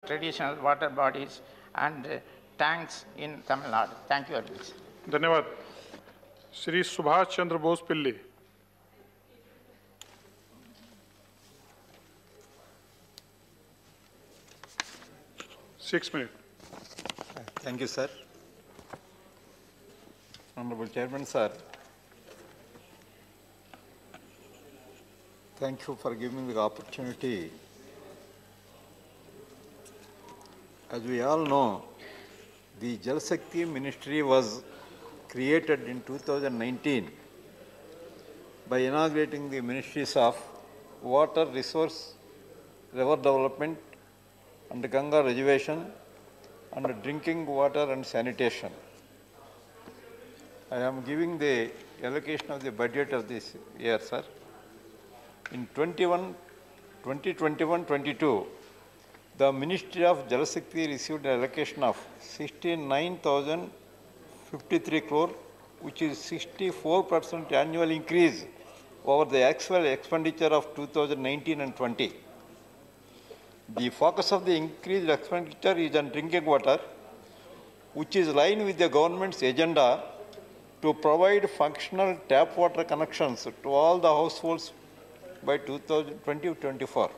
traditional water bodies and tanks in Tamil Nadu. Thank you very much. धन्यवाद. श्री सुभाष चंद्र बोस पिल्ली. (6 minutes). Thank you, sir. Honorable Chairman, sir. Thank you for giving me the opportunity. As we all know, the Jal Shakti Ministry was created in 2019 by inaugurating the Ministries of Water, Resource, River Development and Ganga Reservation and Drinking Water and Sanitation. I am giving the allocation of the budget of this year, sir. In 2021-22, the Ministry of Jal Shakti received an allocation of 69,053 crore, which is 64% annual increase over the actual expenditure of 2019 and 20. The focus of the increased expenditure is on drinking water, which is in line with the government's agenda to provide functional tap water connections to all the households by 2020-24.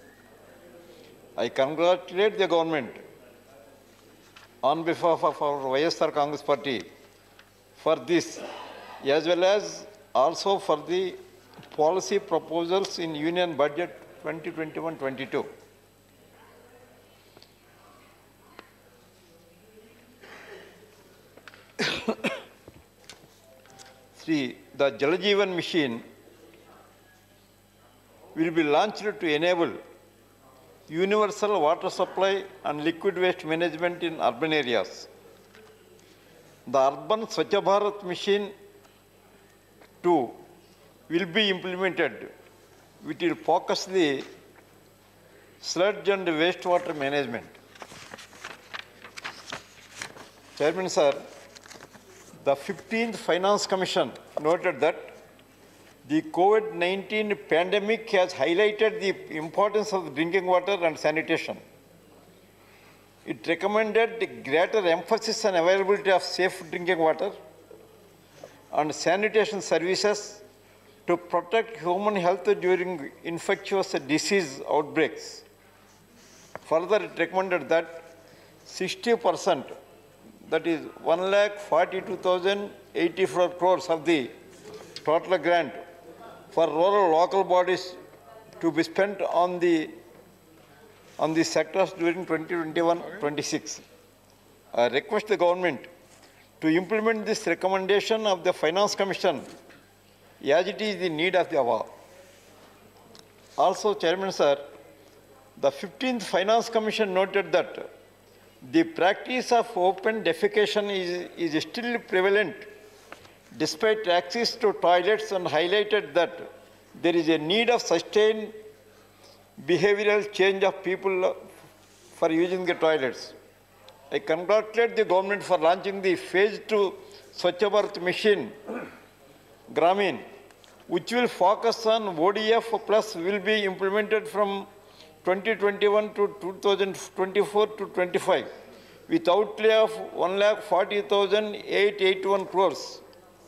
I congratulate the government on behalf of our YSR Congress Party for this, as well as also for the policy proposals in Union Budget 2021-22. The Jal Jeevan Mission will be launched to enable universal water supply and liquid waste management in urban areas. The Urban Swachh Bharat Mission 2 will be implemented, which will focus the sludge and wastewater management. Chairman, sir, the 15th Finance Commission noted that the COVID-19 pandemic has highlighted the importance of drinking water and sanitation. It recommended greater emphasis on availability of safe drinking water and sanitation services to protect human health during infectious disease outbreaks. Further, it recommended that 60%, that is 1,42,084 crores of the total grant for rural local bodies to be spent on the sectors during 2021-26. I request the government to implement this recommendation of the Finance Commission as it is the need of the hour. Also, Chairman, sir, the 15th Finance Commission noted that the practice of open defecation is still prevalent despite access to toilets, and highlighted that there is a need of sustained behavioral change of people for using the toilets. I congratulate the government for launching the Phase 2 Swachh Bharat Mission Gramin, which will focus on ODF plus will be implemented from 2021 to 2024 to 25 with outlay of 1,40,881 crores.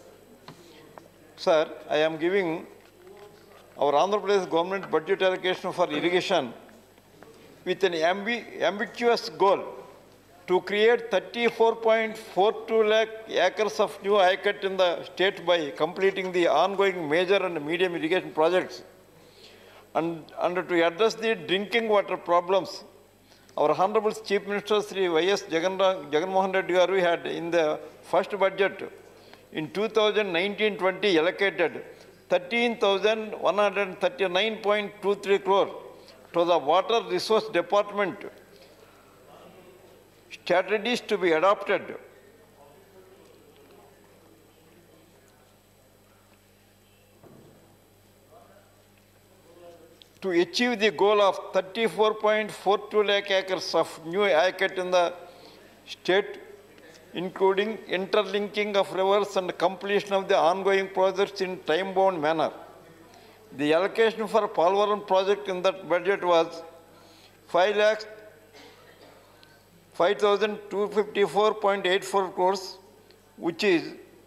Sir, I am giving our Andhra Pradesh government budget allocation for irrigation with an ambitious goal to create 34.42 lakh acres of new ICAT in the state by completing the ongoing major and medium irrigation projects. And to address the drinking water problems, our Honorable Chief Minister Sri Y.S. Jagannath Reddy Garu had in the first budget in 2019-20 allocated 13,139.23 crore to the Water Resource Department. Strategies to be adopted to achieve the goal of 34.42 lakh acres of new ICAT in the state, including interlinking of rivers and completion of the ongoing projects in time-bound manner. The allocation for Polvaram project in that budget was 5 5,254.84 crores, which is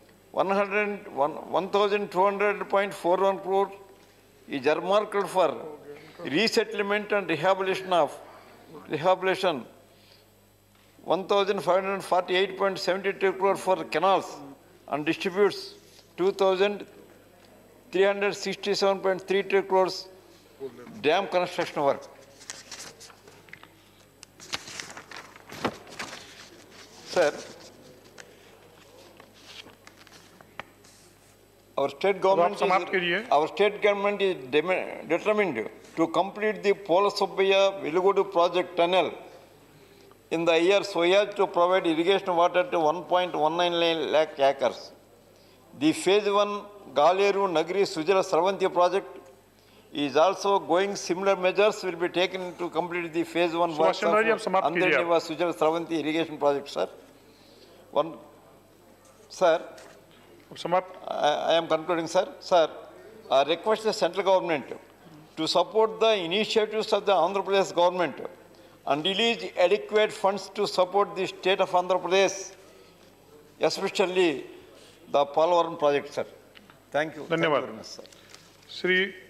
1,200.41 crore, is earmarked for resettlement and rehabilitation 1,548.72 crore for canals, and distributes 2,367.32 crores dam construction work. Sir, our state government is determined to complete the Pola Subbaya Velugodu project tunnel in the year so as to provide irrigation water to 1.19 lakh acres. The phase 1 Galeru Nagri Sujala Sravanti project is also going. Similar measures will be taken to complete the phase 1 works of Andhra Sujala Sravanti irrigation project, sir. Sir, I am concluding, sir. Sir, I request the central government to support the initiatives of the Andhra Pradesh government and release adequate funds to support the state of Andhra Pradesh, especially the Polavaram project, sir. Thank you. धन्यवाद. Thank you very much, sir. Shri